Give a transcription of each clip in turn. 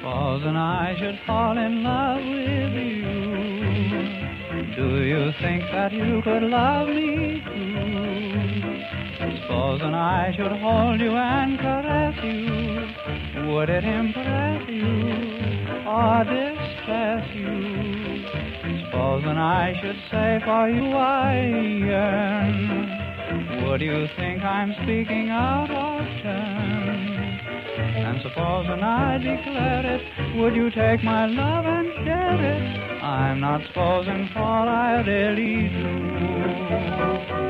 Supposing I should fall in love with you, do you think that you could love me too? Supposing I should hold you and caress you, would it impress you or distress you? Supposing I should say for you I yearn, would you think I'm speaking out of turn? And supposing I declare it, would you take my love and share it? I'm not supposing, for I really do.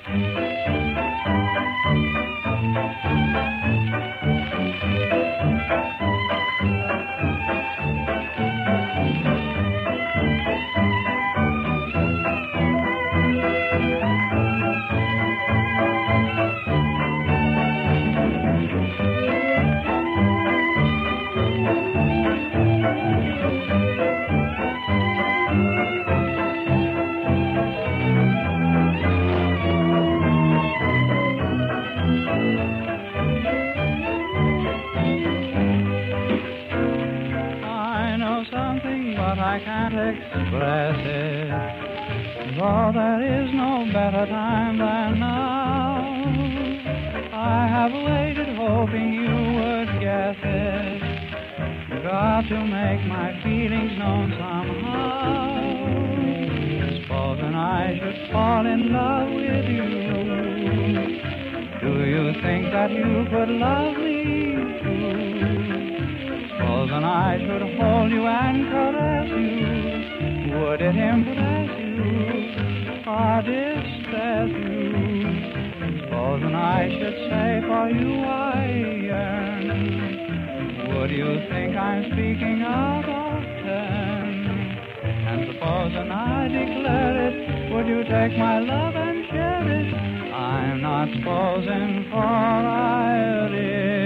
I can't express it, though there is no better time than now. I have waited hoping you would guess it, got to make my feelings known somehow. Supposing I should fall in love with you, do you think that you could love me too? Supposing I should hold you and caress you, would it impress you or distress you? Supposing I should say for you I yearn, would you think I'm speaking out of turn? And supposing I declare it, would you take my love and share it? I'm not supposing, for I really